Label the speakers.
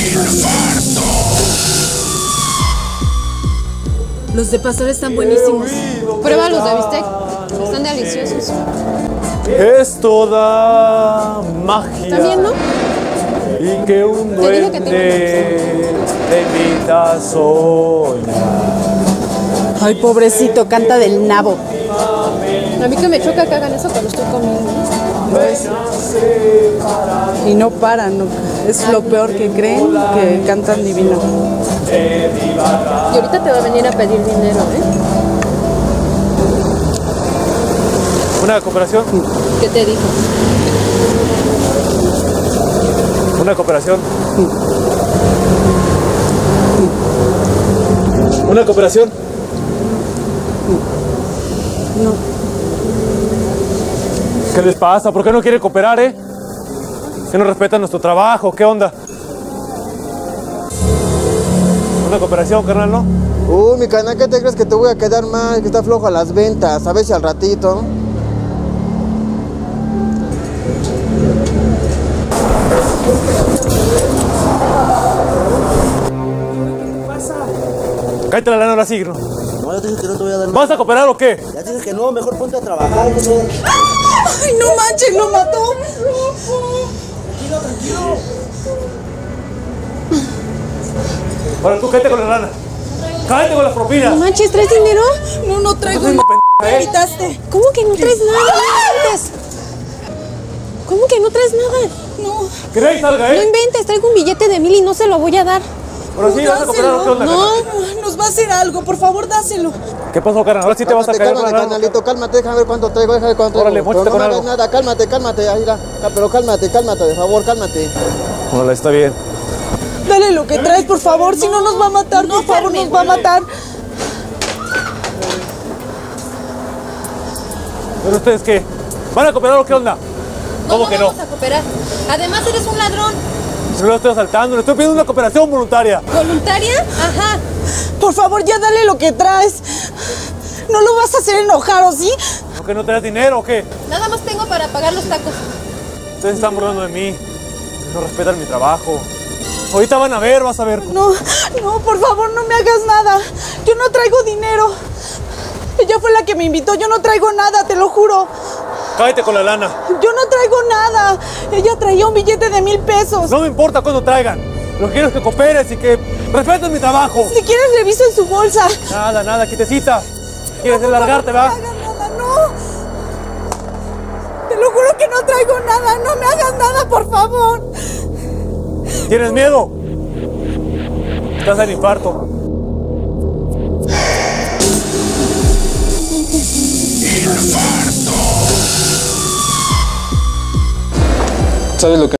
Speaker 1: Los de pastor están buenísimos.
Speaker 2: Prueba los de bistec. Están deliciosos.
Speaker 3: Es toda magia.
Speaker 2: ¿También, no?
Speaker 3: Y que un
Speaker 2: Te dije que
Speaker 3: duende te invita a soñar.
Speaker 1: Ay, pobrecito, canta del nabo.
Speaker 2: A mí que me choca que hagan eso cuando estoy comiendo.
Speaker 1: Y no paran, es lo peor que creen, que cantan divino.
Speaker 2: Y ahorita te va a venir a pedir dinero, ¿eh?
Speaker 3: Una cooperación.
Speaker 2: ¿Qué te dijo?
Speaker 3: Una cooperación. Una cooperación.
Speaker 1: No.
Speaker 3: ¿Qué les pasa? ¿Por qué no quiere cooperar, eh? ¿Que no respetan nuestro trabajo? ¿Qué onda? Una cooperación, carnal, ¿no?
Speaker 4: Mi canal, ¿qué te crees que te voy a quedar mal? Que está flojo a las ventas, a ver si al ratito.
Speaker 3: Cállate la lana ahora sí, ¿no?
Speaker 5: No, ya te dije que no te voy a dar nada.
Speaker 3: ¿Vas a cooperar o qué?
Speaker 5: Ya te dije que no, mejor ponte a trabajar, no sé.
Speaker 1: Ay, no manches, lo mató.
Speaker 5: Tranquilo, tranquilo.
Speaker 3: Ahora tú cállate con la lana. Cállate con las propinas.
Speaker 2: No manches, ¿traes dinero?
Speaker 1: No traigo.
Speaker 3: Soy una pendeja, ¿eh?
Speaker 1: Quitaste.
Speaker 2: ¿Cómo que no traes nada? No inventes. ¿Cómo que no traes nada?
Speaker 1: No.
Speaker 3: Que nadie salga,
Speaker 2: No
Speaker 3: ¿eh?
Speaker 2: inventes, traigo un billete de 1000 y no se lo voy a dar.
Speaker 3: Ahora sí, ¿vas a cooperar o qué onda,
Speaker 2: No.
Speaker 3: carnal?
Speaker 1: Nos va a hacer algo, por favor, dáselo.
Speaker 3: ¿Qué pasó, carnal? Ahora sí te vas a caer con la
Speaker 4: Cálmate,
Speaker 3: lana.
Speaker 4: canalito, cálmate, déjame ver cuánto traigo, déjame ver cuánto
Speaker 3: Órale,
Speaker 4: traigo.
Speaker 3: móchate
Speaker 4: Pero no
Speaker 3: con
Speaker 4: me hagas
Speaker 3: algo.
Speaker 4: nada, cálmate, ahí irá. Pero cálmate, de favor, cálmate.
Speaker 3: Órale, está bien.
Speaker 1: Dale lo que traes, por favor, si no nos va a matar, por favor, nos va a matar.
Speaker 3: ¿Pero ustedes qué? ¿Van a cooperar o qué onda? ¿Cómo que no?
Speaker 2: Vamos a cooperar. Además, eres un ladrón.
Speaker 3: Si no lo estoy asaltando, le estoy pidiendo una cooperación voluntaria.
Speaker 2: ¿Voluntaria? Ajá.
Speaker 1: Por favor, ya dale lo que traes. No lo vas a hacer enojar, ¿o sí?
Speaker 3: ¿O que no te das dinero o qué?
Speaker 2: Nada más tengo para pagar los tacos.
Speaker 3: Ustedes están burlando de mí. No respetan mi trabajo. Ahorita van a ver, vas a ver.
Speaker 1: No, por favor, no me hagas nada. Yo no traigo dinero. Ella fue la que me invitó, yo no traigo nada, te lo juro.
Speaker 3: Cállate con la lana.
Speaker 1: Yo no traigo nada. Ella traía un billete de 1000 pesos.
Speaker 3: No me importa cuándo traigan. Lo que quiero es que cooperes y que respetes mi trabajo.
Speaker 1: Si quieres, reviso en su bolsa.
Speaker 3: Nada, quietecita. ¿Quieres largarte, va?
Speaker 1: No me hagas nada, no. Te lo juro que no traigo nada. No me hagas nada, por favor.
Speaker 3: ¿Tienes miedo? Estás en infarto.
Speaker 6: ¿Sabes lo que